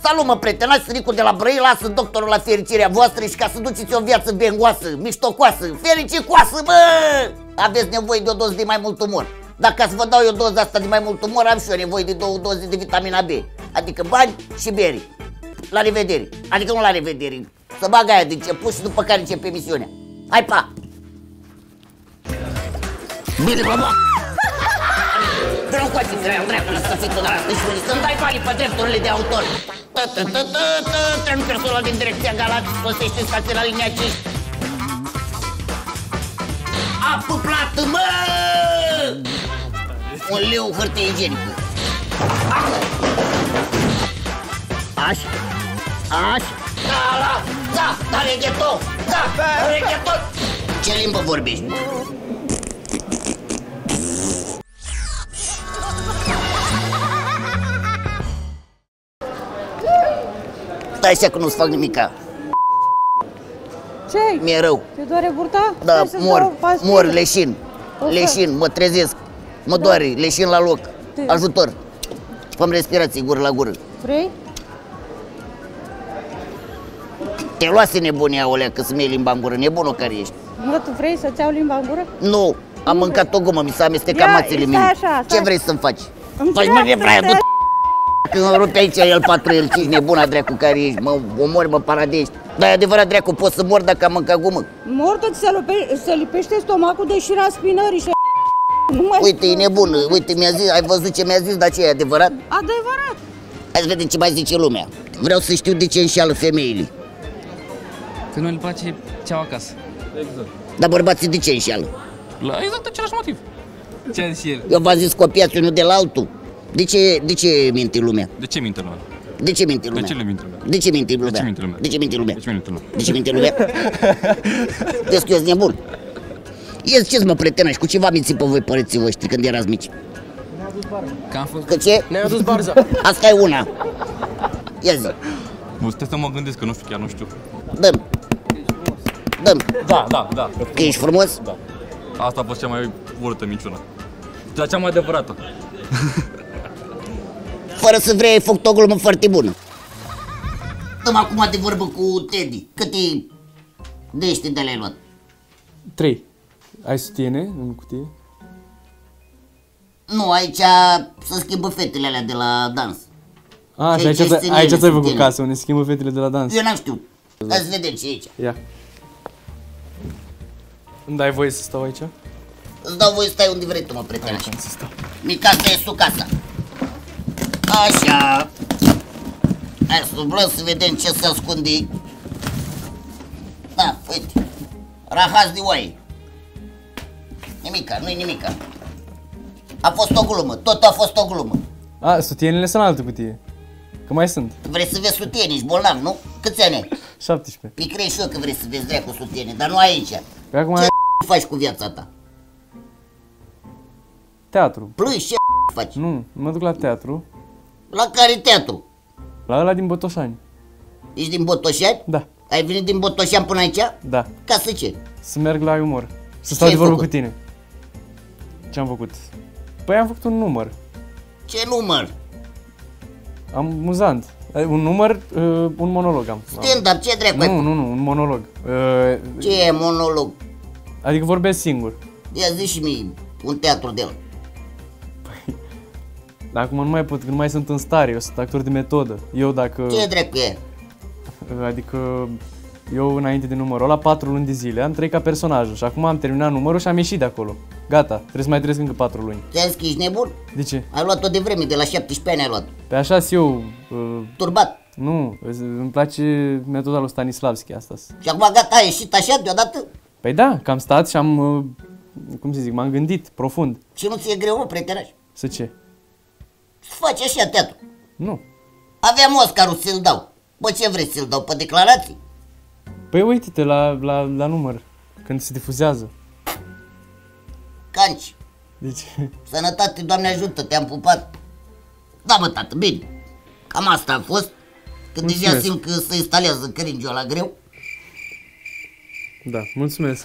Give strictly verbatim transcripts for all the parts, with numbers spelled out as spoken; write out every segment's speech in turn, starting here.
Salut, mă, prietenași, Sânicu de la Brăila, sunt doctorul la fericirea voastră și ca să duceți o viață bengoasă, miștocoasă, fericicoasă, bă! Aveți nevoie de o doză de mai mult umor. Dacă să vă dau eu doza asta de mai mult umor, am și eu nevoie de două doze de vitamina B. Adică bani și beri. La revedere. Adică nu la revedere. Să bag aia de început și după care începe emisiunea. Hai, pa! Bine, bă, bă! Vreau cu ații vreau, vreau să fii tot la stășuni, să-mi dai banii pe drepturile de autor. Tren personal din direcția Galați, sosește stație la linia cinci. Apă plată, mă! Un leu hârtie igienică. Așa, așa. Da, da, da, da, regheton, da, regheton. Ce limbă vorbești? Stai așa că nu-ți fac nimica. Ce-ai? Mi-e rău. Te doare burta? Da, mor, mor, leșin. Leșin, mă trezesc. Mă da. doare, leșin la loc. Te... Ajutor. Făm respirație gură la gură. Vrei? Te luase nebunia, olea, că să-mi iei limba în gură. Nebunul care ești. Mă, tu vrei să-ți iau limba în gură? Nu, am nu mâncat vrei. o gumă, mi s-a amestecat mațele mele. Așa, ce vrei să-mi faci? Faci mă de braia, du-te. Când îmi rupe aici el patru el cinci, nebuna dracu care ești, mă omori, mă paradești. Dar e adevărat, dracu, poți să mor dacă am mâncat gumă. Mor tot se, lupe, se lipește stomacul de șira spinării și nu mai uite, e nebună, uite, mi-a zis, ai văzut ce mi-a zis, dar ce e adevărat? Adevărat. Hai să vedem ce mai zice lumea. Vreau să știu de ce înșeală femeile. Că nu le place ce au acasă. Exact. Dar bărbații de ce înșeală? La exact același motiv. Ce a zis el? Eu v-am zis copiați unul de la altul. De ce, de ce minte lumea? De ce minte lumea? De ce minte lumea? De ce le minte lumea? De ce minte lumea? De ce minte lumea? De ce minte lumea? De ce minte lumea? De ce minte lumea? Vezi că eu sunt nebun. Ia ziceți, mă, prietenași, cu ce v-am mințit pe voi părinții voștri când erați mici? Ne-a adus barza. Că am fost... Că ce? Ne-a adus barza. Asta e una. Ia zi. Bă, stai să mă gândesc, că nu știu, chiar nu știu. Dă-mi. Dă-mi. Da, da, da. Că ești frumos? Da. Asta a fost cea mai urâtă minciună. Dar cea mai adevărată. Fără să vrei, ai făcut o glumă foarte bună. Dăm acum de vorbă cu Teddy. Câte dește de le-ai luat? Trei. Ai sutiene în cutie? Nu, aici se schimbă fetele alea de la dans. A, și aici, aici ți-ai făcut casă, unde schimbă fetele de la dans. Eu n-am știut. Hai să vedem ce e aici. Ia. Îmi dai voie să stau aici? Îți dau voie să stai unde vrei tu, mă, prietene. Aici să stau. Mica, asta e sucasa. Așa. Hai să umblăm să vedem ce se ascunde. Da, uite. Rahaz de oaie. Nimica, nu-i nimica. A fost o glumă, tot a fost o glumă. A, sutienele sunt în altă cutie. Că mai sunt. Vrei să vezi sutiene, ești bolnav, nu? Câți ani ai? șaptesprezece. Păi crezi și eu că vrei să vezi dracu cu sutiene, dar nu aici. Păi acum ce ai... faci cu viața ta? Teatru. Plângi, ce faci? Nu, mă duc la teatru. La care teatru? La ăla din Botoșani. Ești din Botoșani? Da. Ai venit din Botoșani până aici? Da. Ca să ce? Să merg la umor. Să stau de vorbă cu tine. Ce am făcut? Păi am făcut un număr. Ce număr? Amuzant. Un număr, uh, un monolog am. Stand-up, ce dracu ai? Nu, nu, nu, un monolog. Uh, ce e monolog? Adică vorbesc singur. Ia zi și mie un teatru de el. Păi, dar acum nu mai pot, că nu mai sunt în stare, eu sunt actor de metodă. Eu dacă... Ce dracu e? Adică eu înainte de numărul ăla, patru luni de zile, am trăit ca personajul și acum am terminat numărul și am ieșit de acolo. Gata, trebuie să mai trăiesc încă patru luni. Ți-am zis că ești nebun? De ce? Ai luat-o de vreme, de la șaptesprezece ani ai luat. Pe așa eu... Uh, Turbat? Nu, îmi place metoda lui Stanislavski asta. Și acum gata, ai ieșit așa deodată? Păi da, că am stat și am, uh, cum să zic, m-am gândit profund. Și nu ți-e greu, mă, prietenaș? Să ce? Să faci așa teatru. Nu. Aveam Oscarul să-l dau. Bă, ce vrei să-l dau, pe declarații? Păi uite-te la, la, la număr, când se difuzează. Canci. De ce? Sănătate, Doamne ajută, te-am pupat. Da, mă, tată, bine. Cam asta a fost. Că deja simt că se instalează cringe-ul la greu. Da, mulțumesc.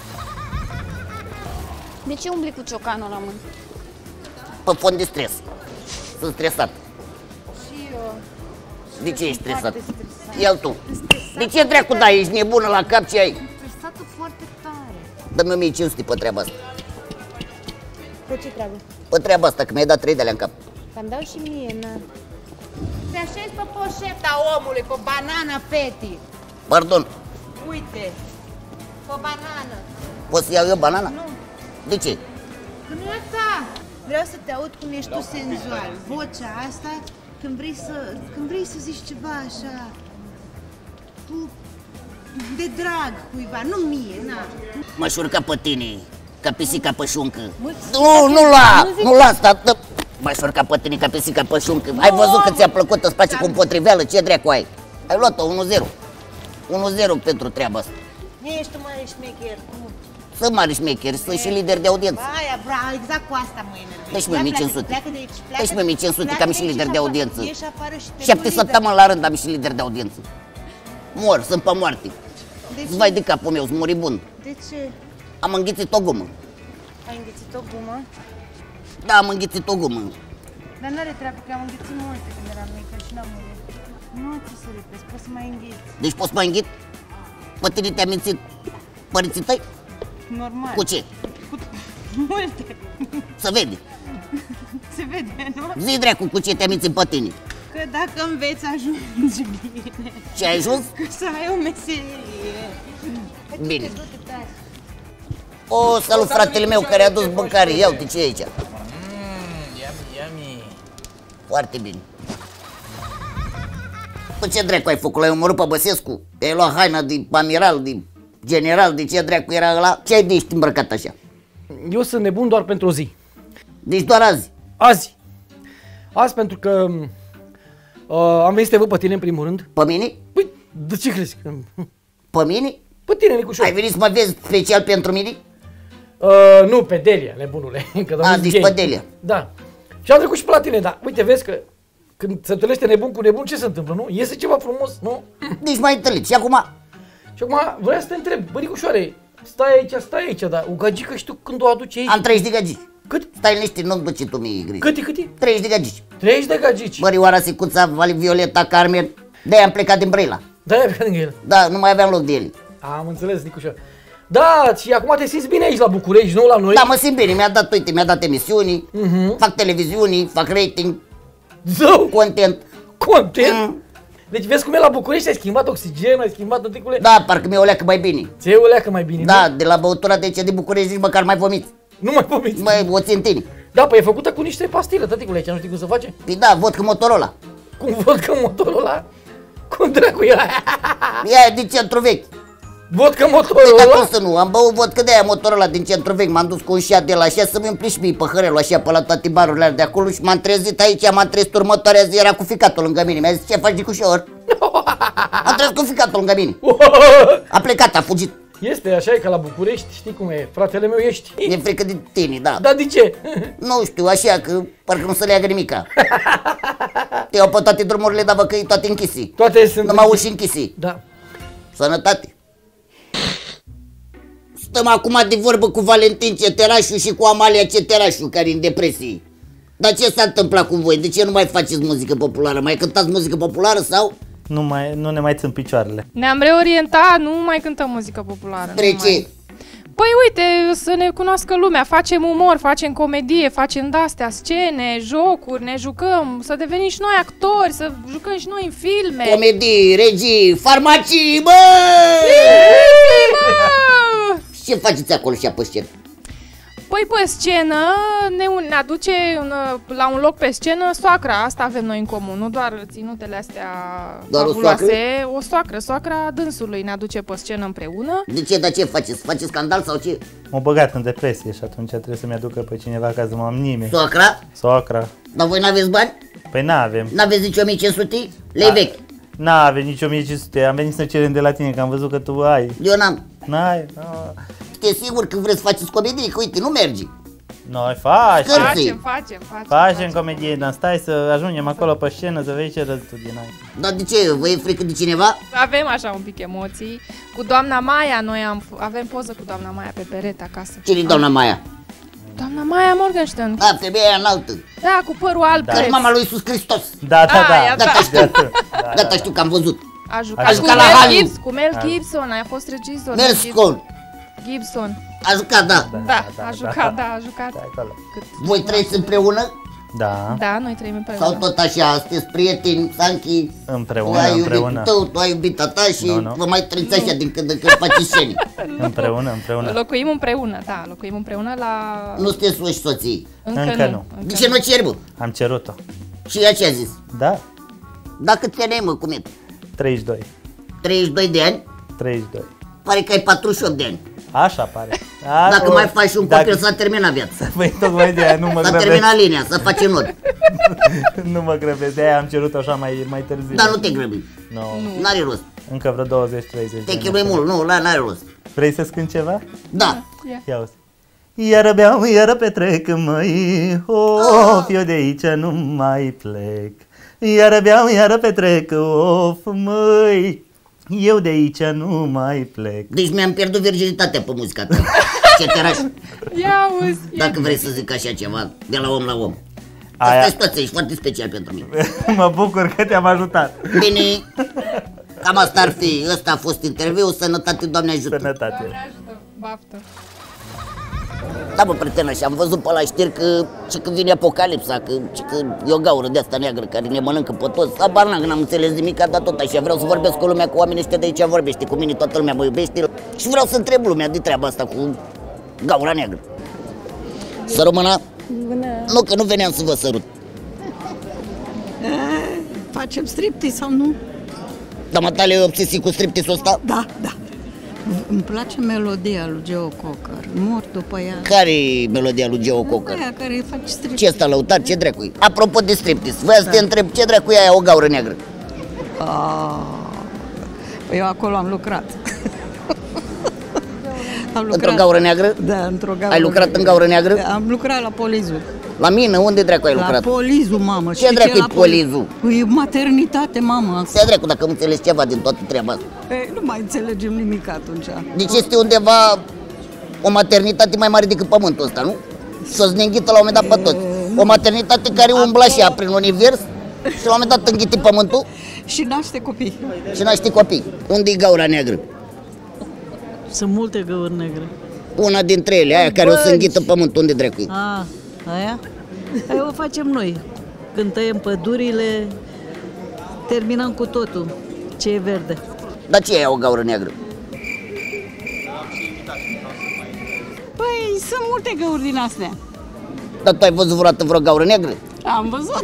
De ce umbli cu ciocanul la mână? Pe fond de stres. Sunt stresat. Și eu. De ce ești stresat? Ia tu. De ce dracu dai? Ești nebună la cap ce ai? Stresată foarte tare. Dă-mi o mie cinci sute pe treaba asta. Pe ce treabă? Pe treaba asta, că mi-ai dat trei de alea în cap. Cam dau și mie, na. Te așezi pe poșeta omului, pe banana, Feti. Pardon, Uite, pe banană. poți să iau eu banana? Nu. De ce? Că nu e ta. Vreau să te aud cum ești tu senzual. Vocea asta, când vrei să, când vrei să zici ceva așa, tu, de drag cuiva, nu mie, na. M-aș urca pe tine, ca pisica pe șuncă. Nu, nu la, nu la asta. dă- M-aș urca pe tine ca pisica pe șuncă. Ai văzut că ți-a plăcut, îți place cu potriveală, ce dracu ai? Ai luat-o unu zero. unu zero pentru treaba asta. Ești tu mare șmecher, tu. Sunt mari șmecheri, sunt și lideri de audiență. Aia, bravo, exact cu asta mă enervezi. Deci mie Ia, mie pleacă- cinci sute. pleacă de aici, pleacă Deci mie de- mie cinci sute, pleacă că am de și aici lider de afară. audiență. Ieși afară și te Șapte pun lider. săptămâni la rând am și lider de audiență. Mor, sunt pe moarte. De ce? Vai de capul meu, sunt moribund. De ce? Am înghițit o gumă. Ai înghițit o gumă? Da, am înghițit o gumă. Dar n-are treabă, că am înghițit multe când eram mică și n-am murit. Nu ți să repezi, poți să mai înghiți. Deci poți să mai înghit? Pe tine te-a mințit părinții tăi? Normal. Cu ce? Multe. Să vede. Se vede, nu? Zi dracu cu ce te-a mințit pe tine. Că dacă înveți ajungi bine. Ce ai ajuns? Să ai o meserie. Bine. O, salut fratele meu care a dus mâncare. Ia uite ce e aici. Foarte bine. Păi ce dracu ai făcut? L-ai omorât pe Băsescu? Ai luat haina de amiral, de general, de ce dracu era ăla? Ce ai de ești îmbrăcat așa? Eu sunt nebun doar pentru o zi. Deci doar azi. Azi. Azi pentru că uh, am venit să te văd pe tine în primul rând. Pe mine? Păi, de ce crezi? Că- Pe mine? Pe tine, Nicușor. Ai venit să mă vezi special pentru mine? Uh, nu, pe Delia, nebunule. Că A, nu-s deci gay. pe Delia. Da. Și am trecut și pe la tine, dar uite, vezi că când se întâlnește nebun cu nebun, ce se întâmplă, nu? Iese ceva frumos, nu? Deci m-ai întâlnit. Și acum? Și acum vreau să te întreb, bă, Nicușoare, stai aici, stai aici, dar o gagică și tu când o aduci aici? Am treizeci de gagici. Cât? Stai liniștit, nu-mi duce tu mie griji. Cât e, cât e? treizeci de gagici. treizeci de gagici. Mărioara, Sicuța, Vali, Violeta, Carmen. De-aia am plecat din Brăila. Da, e pe lângă el. Da, nu mai aveam loc de ele. Am înțeles, Nicușor. Da, și acum te simți bine aici la București, nu la noi? Da, mă simt bine, mi-a dat, uite, mi-a dat emisiuni, Mhm. fac televiziuni, fac rating, Zău, content. content. Mm. Deci vezi cum e la București, ai schimbat oxigen, ai schimbat tăticule. Da, parcă mi-o leacă mai bine. Ți-e o leacă mai bine, Da, nu? de la băutura de aici de București nici măcar mai vomiți. Nu mai pomiți. Mai o țin tine. Da, păi e făcută cu niște pastile, tăticule, aici nu știi cum să face? Păi da, văd că Motorola. Cum văd că motorul ăla, cum dracu e aia? Ea e din centru vechi. Văd că Păi motorul da, ăla, cum să nu, am băut vodcă de aia Motorola din centru vechi, m-am dus cu un șat de la așa să-mi împli și mie păhărelul așa pe la toate barurile alea de acolo și m-am trezit aici, m-am trezit următoarea zi, era cu ficatul lângă mine, mi-a zis ce faci Nicușor? Am trezit cu ficatul lângă mine, a plecat, a fugit, este așa, e ca la București, știi cum e, fratele meu ești. e frică de tine, da. Da, de ce? Nu știu, așa că parcă nu se leagă nimica. Te iau pe toate drumurile, dar vă că e toate închise. Toate sunt Numai uși închise. Da. Sănătate. Stăm acum de vorbă cu Valentin Ceterașu și cu Amalia Ceterașu, care e în depresie. Dar ce s-a întâmplat cu voi? De ce nu mai faceți muzică populară? Mai cântați muzică populară sau? Nu, mai, nu ne mai țin picioarele. Ne-am reorientat, nu mai cântăm muzică populară. Spre nu ce? mai. Păi uite, să ne cunoască lumea, facem umor, facem comedie, facem de-astea, scene, jocuri, ne jucăm, să devenim și noi actori, să jucăm și noi în filme. Comedii, regii, farmacii, bă! Bă! Și ce faceți acolo și pe scenă? Păi pe scenă ne, ne aduce un, la un loc pe scenă soacra, asta avem noi în comun, nu doar ținutele astea Doar o fabuloase, soacră? o soacră, soacra dânsului ne aduce pe scenă împreună. De ce, dar ce faceți? Faceți scandal sau ce? M-a băgat în depresie și atunci trebuie să-mi aducă pe cineva ca să mă am nimeni. Soacra? Soacra. Dar voi n-aveți bani? Păi n-avem. N-aveți nici o mie cinci sute? Lei vechi. N-avem nici o mie cinci sute. Am venit să cerem de la tine, că am văzut că tu ai. Eu n-am. N-ai? No. Știi sigur că vreți să faceți comedie, că uite, nu merge. Noi facem. Scârții. Facem, facem, facem. Facem comedie, dar stai să ajungem acolo pe scenă să vezi ce răzi tu din ai. Dar de ce? Vă e frică de cineva? Avem așa un pic emoții. Cu doamna Maia, noi am, avem poză cu doamna Maia pe perete acasă. Cine-i doamna Maia? Doamna Maia Morgenstern. Da, femeia înaltă. Da, cu părul alb. Care e mama lui Iisus Hristos. Da, da, da. Aia, da. Gata, știu. Gata, știu că am văzut. A jucat, A cu jucat la Mel Haliu. Gibson, cu Mel Gibson, a fost regizor. Mel Merscol. Gibson. A jucat, da. Da, a jucat, da, a jucat. Cât? Voi trăiți împreună? Da. Da, noi trăim împreună. Sau tot așa, sunteți prieteni, Sanchi? Împreună, Tu ai iubit împreună. tău, tu ai iubit a ta și Nu, nu. vă mai trăiți așa din când în când faceți scenii. Împreună, împreună. Locuim împreună, da, locuim împreună la... Nu sunteți soți soții. Încă, Încă nu. nu. De ce nu ceri, bă? Am cerut-o. Și ea ce a zis? Da? Da, câți ani ai, mă, cum e? treizeci și doi. treizeci și doi de ani? treizeci și doi. Pare că ai patruzeci și opt de ani. Așa pare. A, Dacă o- mai faci un dacă- copil, s-a terminat viața. Păi tocmai de aia nu mă S-a grăbesc. terminat linia, să facem not. Nu mă grăbesc, de aia am cerut-o așa mai, mai târziu. Dar nu te grăbi. Nu. N-are rost. Încă vreo douăzeci treizeci de Te ani. chinui mult, nu, la n-are rost. Vrei să scânt ceva? Da. Ia uzi. Iară beau, iară petrec, măi, of, eu de aici nu mai plec. Iară beau, iară petrec, of, măi, eu de aici nu mai plec. Deci mi-am pierdut virginitatea pe muzica ta. Ce teraș. Ia uzi. Dacă vrei să zic așa ceva, de la om la om. Aia- Asta e situația, ești foarte special pentru mine. Mă bucur că te-am ajutat. Bine, cam asta ar fi. Ăsta a fost interviul. Sănătate, Doamne ajută. Sănătate. Baftă. Da, bă, prietenă, și am văzut pe la știri că, și că vine apocalipsa, că, și că e o gaură de asta neagră care ne mănâncă pe toți. Habar n-am, că n-am înțeles nimic, dar tot așa. Vreau să vorbesc cu lumea, cu oamenii ăștia de aici vorbește cu mine, toată lumea mă iubește. Și vreau să întreb lumea de treaba asta cu gaura neagră. Să rămână? Nu, că nu veneam să vă sărut. Facem striptease sau nu? Dar mă tale e obsesiv cu striptease-ul ăsta? Da, da. Îmi place melodia lui Geo Cocker. Mor după ea. Care-i melodia lui Geo Cocker? Aia care face striptease. Ce ăsta lăutar? Ce dracu-i? Apropo de striptease, voiam să te întreb, ce dracu e aia o gaură neagră? Ah, eu acolo am lucrat. am Într-o gaură neagră? Da, într-o gaură Ai lucrat neagră. în gaură neagră? Da, am lucrat la Polizu. La mine? Unde dracu ai La lucrat? Polizu, mamă. Ce Știi dracu-i la Polizu? Păi, maternitate, mamă. Stai dracu, dacă nu înțelegi ceva din toată treaba asta. Ei, nu mai înțelegem nimic atunci. Deci este undeva o maternitate mai mare decât pământul ăsta, nu? Și o să ne înghită la un moment dat pe toți. O maternitate care umbla și ea prin univers și la un moment dat înghite pământul Și naște copii. și naște copii. Unde e gaura neagră? Sunt multe găuri negre. Una dintre ele, aia care o să înghită pământul, unde dracu e? A, aia? Aia o facem noi. Când tăiem pădurile, terminăm cu totul ce e verde. Dar ce e aia o gaură neagră? Păi, sunt multe găuri din astea. Dar tu ai văzut vreodată vreo gaură neagră? Am văzut.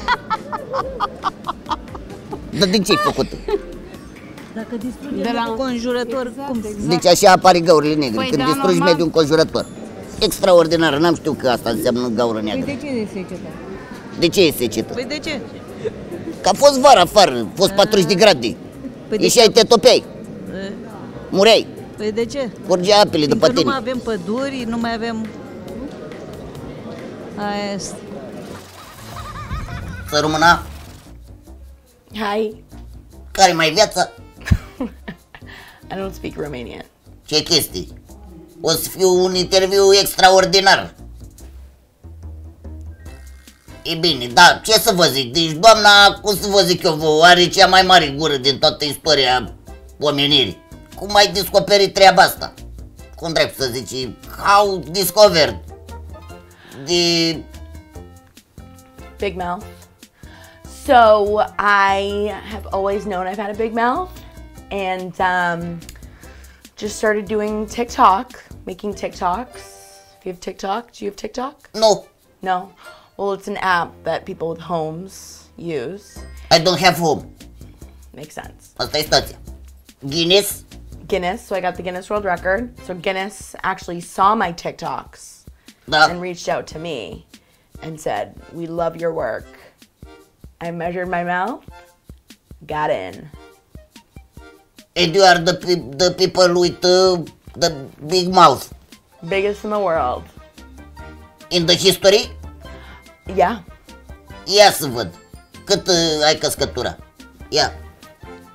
Dar din ce-ai făcută? Dacă distrugem de la conjurător, cum? Deci așa apar gaurile negre, Păi când da, distrugi normal. mediul înconjurător. Extraordinar, n-am știut că asta înseamnă gaură neagră. De ce e secetă? De ce e secetă? Păi de ce? Că a fost vara afară, a fost patruzeci de grade. Păi de Ieșeai, te topeai, mureai, Păi de ce? curgea apele după Fiindcă nu tine. mai avem păduri, nu mai avem... Aia este. Să rămână, Hi, care mai viața? I don't speak Romanian. Ce chestii? O să fiu un interviu extraordinar. E bine, da, ce să vă zic? Deci doamna, cum să vă zic eu vouă, are cea mai mare gură din toată istoria omenirii. Cum ai descoperit treaba asta? Cum drept să zici? How discovered? The... Big mouth. So I have always known I've had a big mouth, and um, just started doing TikTok, making TikToks. If you have TikTok, do you have TikTok? No, No. Well, it's an app that people with homes use. I don't have home. Makes sense. Asta e stația. Guinness? Guinness. So I got the Guinness World Record. So Guinness actually saw my TikToks Da. and reached out to me and said, "We love your work." I measured my mouth, got in. And you are the, pe- the people with uh, the big mouth Biggest in the world. in the history? Yeah. Ia să văd. Cât uh, ai căscătura? Ia.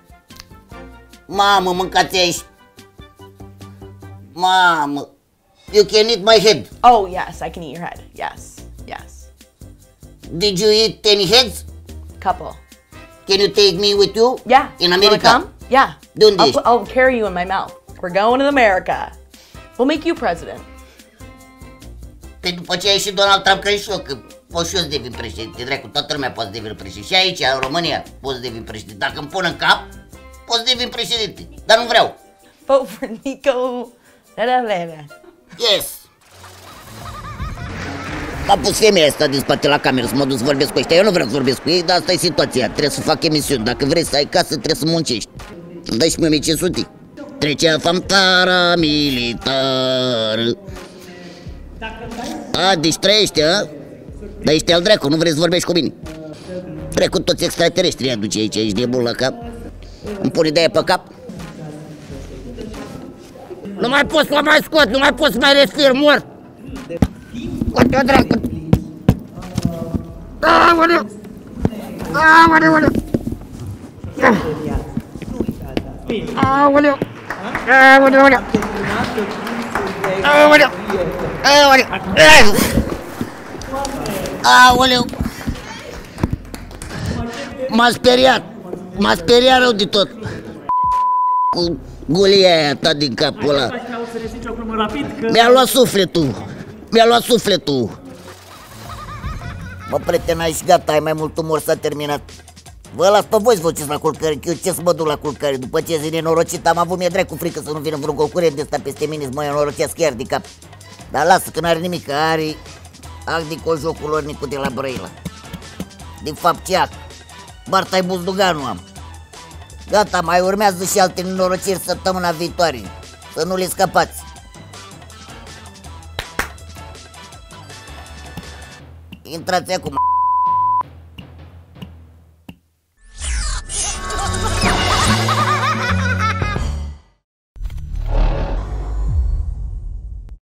Mamă, mâncați aici. Mamă. You can eat my head. Oh, yes, I can eat your head. Yes, yes. Did you eat any heads? Couple. Can you take me with you? Yeah. In You wanna America? come? Yeah. Doing I'll, this. put- I'll carry you in my mouth. We're going to America. We'll make you president. Pe după ce a ieșit Donald Trump, crezi și eu că pot și eu să devin președinte. Dracu, toată lumea poate să devin președinte. Și aici, în România, pot să devin președinte. Dacă îmi pun în cap, pot să devin președinte. Dar nu vreau. Vote for Nico. Da, da, da, da. Yes. A pus femeia asta din spate la cameră să mă duc să vorbesc cu ăștia. Eu nu vreau să vorbesc cu ei, dar asta e situația. Trebuie să fac emisiuni. Dacă vrei să ai casă, trebuie să muncești. Îmi dai și mie o mie cinci sute. Trecea fantara militar. A, deci trăiește, a? Dar ești al dracu, nu vrei să vorbești cu mine. Dracu, toți extraterestrii aduce aici, ești nebun la cap. Îmi pune de aia pe cap. Nu mai pot să o mai scot, nu mai pot să mai respir, mor. Scoate-o dracu. Aoleu! Aoleu, aoleu! Aoleu! Aoleu, aoleu! Aoleu! Aoleu! Aoleu! M-a speriat! M-a speriat rău de tot! Cu gulia aia ta din capul ăla! Mi-a luat sufletul! Mi-a luat sufletul! Mă, prietena, și gata, ai mai mult umor, s-a terminat. Vă las pe voi să vă la culcare, că eu ce să mă duc la culcare? După ce zi nenorocit am avut, mi-e dracu frică să nu vină vreun concurent de ăsta peste mine să mă înorocească chiar de cap. Dar lasă că n-are nimic, că are act de jocul lor Nicu de la Brăila. De fapt ce act? Bartai Buzduganu am. Gata, mai urmează și alte nenorociri săptămâna viitoare. Să nu le scapați. Intrați acum.